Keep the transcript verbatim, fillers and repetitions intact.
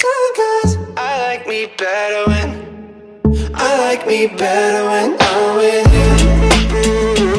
Cause I like me better when I like me better when I'm with you. Mm-hmm.